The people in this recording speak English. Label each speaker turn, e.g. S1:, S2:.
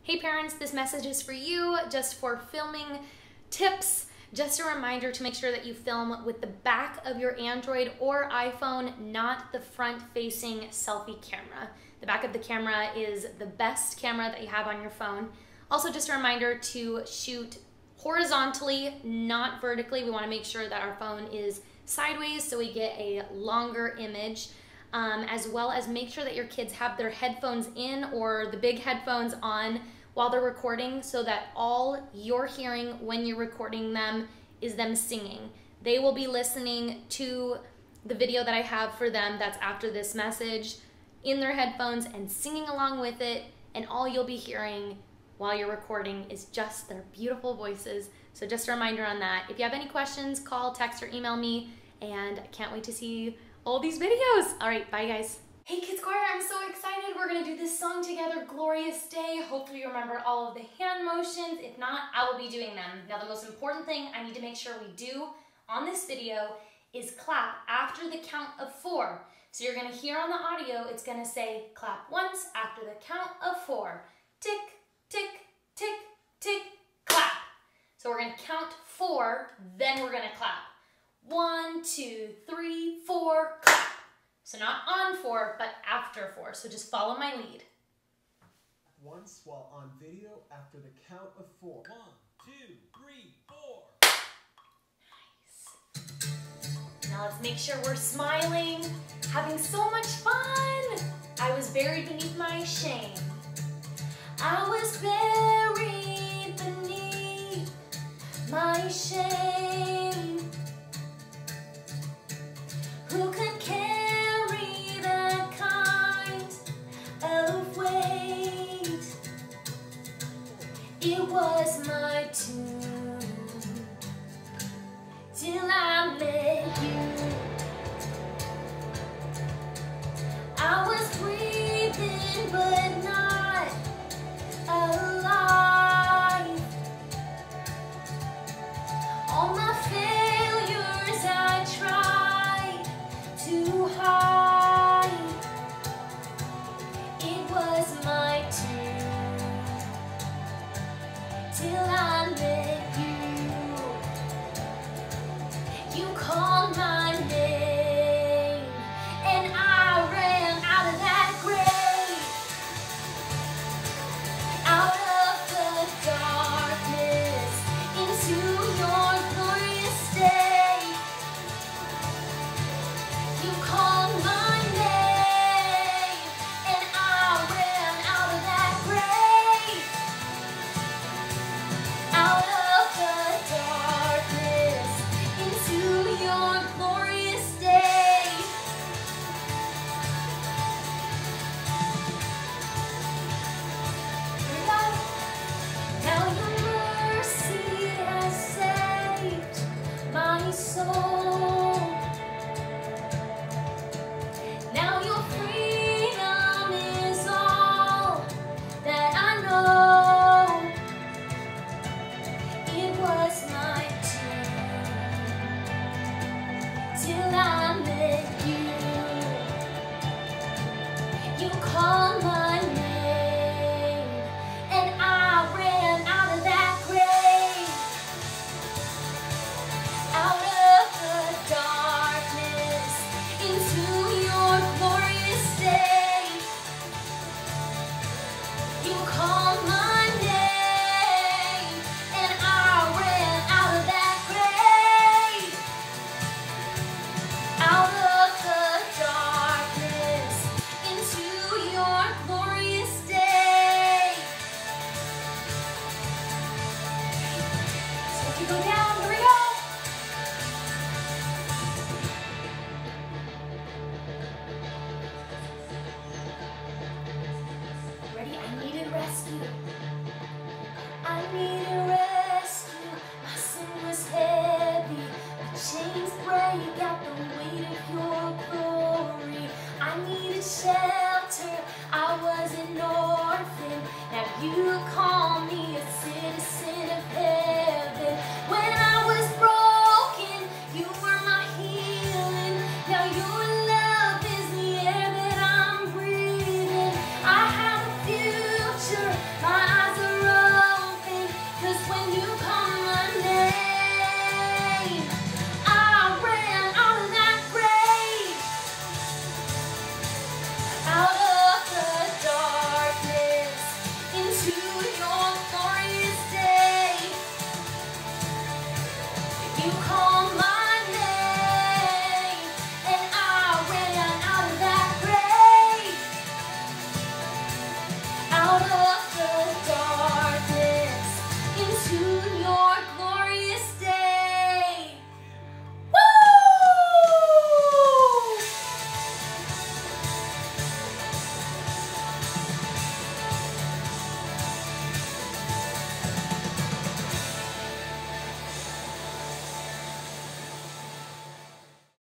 S1: Hey parents, this message is for you, just for filming tips. Just a reminder to make sure that you film with the back of your Android or iPhone, not the front-facing selfie camera. The back of the camera is the best camera that you have on your phone. Also, just a reminder to shoot horizontally, not vertically. We want to make sure that our phone is sideways so we get a longer image. As well as make sure that your kids have their headphones in or the big headphones on while they're recording so that all you're hearing when you're recording them is them singing. They will be listening to the video that I have for them that's after this message in their headphones and singing along with it, and all you'll be hearing while you're recording is just their beautiful voices. So just a reminder on that. If you have any questions, call, text, or email me, and I can't wait to see all these videos. All right, bye guys. Hey Kids Choir, I'm so excited. We're gonna do this song together, Glorious Day. Hopefully you remember all of the hand motions. If not, I will be doing them. Now the most important thing I need to make sure we do on this video is clap after the count of 4. So you're gonna hear on the audio, it's gonna say clap once after the count of 4. Tick, tick, tick, tick, clap. So we're gonna count 4, then we're gonna clap. 1, 2, 3, 4, clap. So not on 4, but after 4. So just follow my lead.
S2: Once while on video after the count of 4. 1, 2, 3, 4.
S1: Nice. Now let's make sure we're smiling, having so much fun. I was buried beneath my shame. I was buried beneath my shame. Who could carry that kind of weight? It was my tomb till I met you. I was breathing but not alive. All my failures I tried to hide. It was my turn till I met you. You called my name and I ran out of that grave, out of the darkness into your glorious day. You called my name, and I ran out of that grave, out of the darkness into your glorious day. Here we go. Now your mercy has saved my soul. Now your freedom is all that I know. It was my turn till I met you. You called my name and I ran out of that grave, out of the darkness into your glorious day. You called my name and I ran out of that grave, out of the darkness into your glorious day. So if you go down, here we go. Ready? I needed rescue. I needed rescue. My sin was heavy. My chains break out the weight of your glory. I needed shelter. I was an orphan. Now you call